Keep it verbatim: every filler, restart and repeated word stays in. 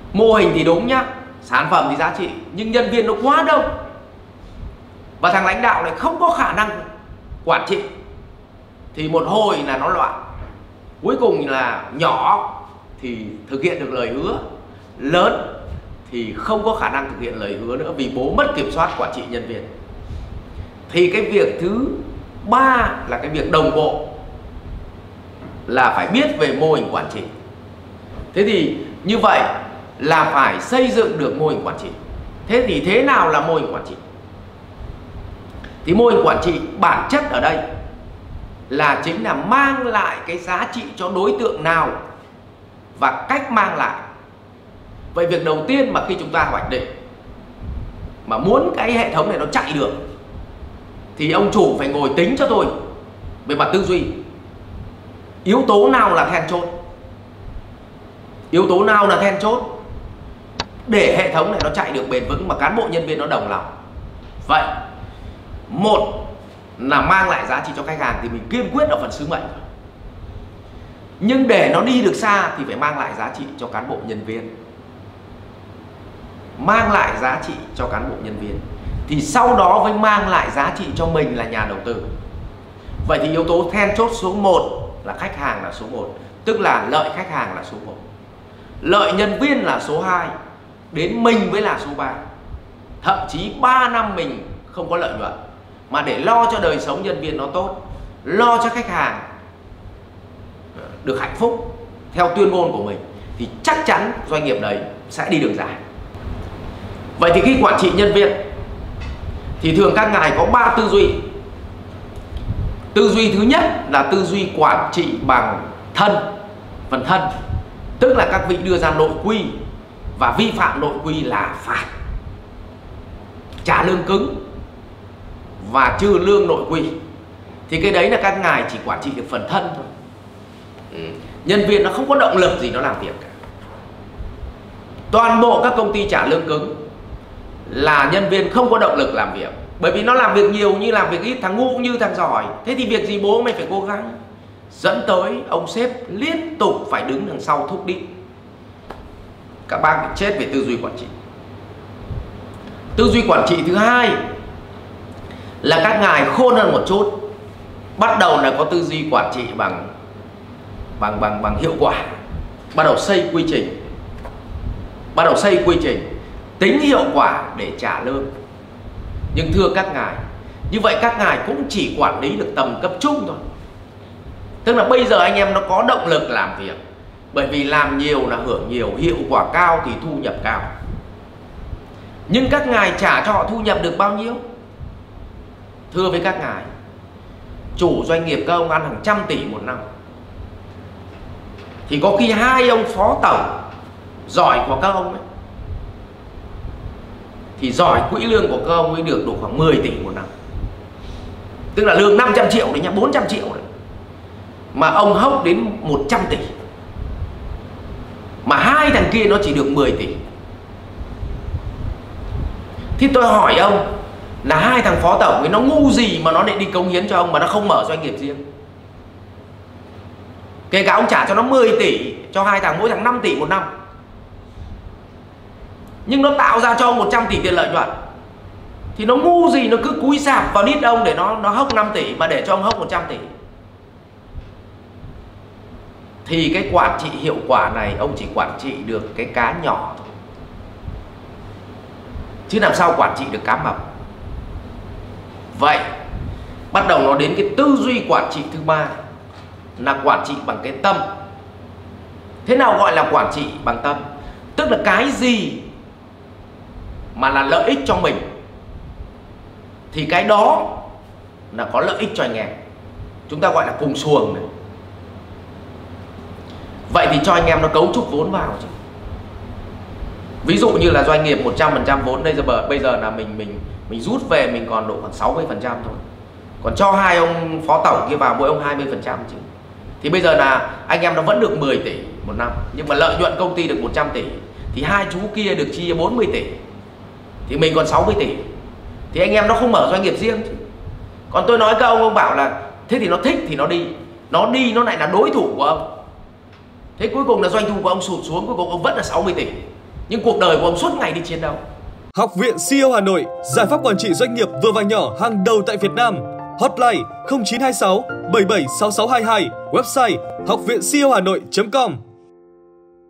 Mô hình thì đúng nhá, sản phẩm thì giá trị, nhưng nhân viên nó quá đông và thằng lãnh đạo này không có khả năng quản trị, thì một hồi là nó loạn. Cuối cùng là nhỏ thì thực hiện được lời hứa, lớn thì không có khả năng thực hiện lời hứa nữa vì bố mất kiểm soát quản trị nhân viên. Thì cái việc thứ ba là cái việc đồng bộ, là phải biết về mô hình quản trị. Thế thì như vậy là phải xây dựng được mô hình quản trị. Thế thì thế nào là mô hình quản trị? Thì mô hình quản trị bản chất ở đây là chính là mang lại cái giá trị cho đối tượng nào và cách mang lại. Vậy việc đầu tiên mà khi chúng ta hoạch định mà muốn cái hệ thống này nó chạy được thì ông chủ phải ngồi tính cho tôi về mặt tư duy, yếu tố nào là then chốt, yếu tố nào là then chốt để hệ thống này nó chạy được bền vững mà cán bộ nhân viên nó đồng lòng. Vậy một là mang lại giá trị cho khách hàng thì mình kiên quyết ở phần sứ mệnh, nhưng để nó đi được xa thì phải mang lại giá trị cho cán bộ nhân viên, mang lại giá trị cho cán bộ nhân viên thì sau đó mới mang lại giá trị cho mình là nhà đầu tư. Vậy thì yếu tố then chốt số một là khách hàng là số một, tức là lợi khách hàng là số một, lợi nhân viên là số hai, đến mình mới là số ba. Thậm chí ba năm mình không có lợi nhuận mà để lo cho đời sống nhân viên nó tốt, lo cho khách hàng được hạnh phúc theo tuyên ngôn của mình thì chắc chắn doanh nghiệp đấy sẽ đi đường dài. Vậy thì khi quản trị nhân viên thì thường các ngài có ba tư duy. Tư duy thứ nhất là tư duy quản trị bằng thân, phần thân, tức là các vị đưa ra nội quy và vi phạm nội quy là phạt, trả lương cứng và trừ lương nội quy. Thì cái đấy là các ngài chỉ quản trị được phần thân thôi. Ừ. Nhân viên nó không có động lực gì nó làm việc cả. Toàn bộ các công ty trả lương cứng là nhân viên không có động lực làm việc, bởi vì nó làm việc nhiều như làm việc ít, thằng ngu cũng như thằng giỏi. Thế thì việc gì bố mày phải cố gắng, dẫn tới ông sếp liên tục phải đứng đằng sau thúc đít. Các bác bị chết về tư duy quản trị. Tư duy quản trị thứ hai là các ngài khôn hơn một chút, bắt đầu là có tư duy quản trị bằng bằng bằng bằng hiệu quả, bắt đầu xây quy trình, bắt đầu xây quy trình tính hiệu quả để trả lương. Nhưng thưa các ngài, như vậy các ngài cũng chỉ quản lý được tầm cấp trung thôi. Tức là bây giờ anh em nó có động lực làm việc, bởi vì làm nhiều là hưởng nhiều, hiệu quả cao thì thu nhập cao. Nhưng các ngài trả cho họ thu nhập được bao nhiêu? Thưa với các ngài, chủ doanh nghiệp các ông ăn hàng trăm tỷ một năm, thì có khi hai ông phó tổng giỏi của các ông ấy thì giỏi quỹ lương của các ông ấy được độ khoảng mười tỷ một năm. Tức là lương năm trăm triệu đấy nhá, bốn trăm triệu đấy, mà ông hốc đến một trăm tỷ, mà hai thằng kia nó chỉ được mười tỷ. Thì tôi hỏi ông là hai thằng phó tổng ấy nó ngu gì mà nó lại đi cống hiến cho ông mà nó không mở doanh nghiệp riêng? Kể cả ông trả cho nó mười tỷ, cho hai thằng mỗi thằng năm tỷ một năm, nhưng nó tạo ra cho ông một trăm tỷ tiền lợi nhuận, thì nó ngu gì nó cứ cúi sạp vào đít ông để nó nó hốc năm tỷ mà để cho ông hốc một trăm tỷ. Thì cái quản trị hiệu quả này ông chỉ quản trị được cái cá nhỏ thôi, chứ làm sao quản trị được cá mập. Vậy bắt đầu nó đến cái tư duy quản trị thứ ba là quản trị bằng cái tâm. Thế nào gọi là quản trị bằng tâm? Tức là cái gì mà là lợi ích cho mình thì cái đó là có lợi ích cho anh em. Chúng ta gọi là cùng xuồng này. Vậy thì cho anh em nó cấu trúc vốn vào chứ. Ví dụ như là doanh nghiệp một trăm phần trăm vốn, đây giờ bây giờ là mình mình mình rút về mình còn độ khoảng sáu mươi phần trăm thôi. Còn cho hai ông phó tổng kia vào mỗi ông hai mươi phần trăm chứ. Thì bây giờ là anh em nó vẫn được mười tỷ một năm, nhưng mà lợi nhuận công ty được một trăm tỷ, thì hai chú kia được chia bốn mươi tỷ, thì mình còn sáu mươi tỷ. Thì anh em nó không mở doanh nghiệp riêng chứ. Còn tôi nói các ông, ông bảo là thế thì nó thích thì nó đi. Nó đi nó lại là đối thủ của ông. Thế cuối cùng là doanh thu của ông sụt xuống, cuối cùng ông vẫn là sáu mươi tỷ. nhưng cuộc đời của ông suốt ngày đi chiến đấu. Học viện xê e ô Hà Nội, giải pháp quản trị doanh nghiệp vừa và nhỏ hàng đầu tại Việt Nam. Hotline không chín hai sáu bảy bảy sáu sáu hai hai, website học viện xê e ô hà nội chấm com.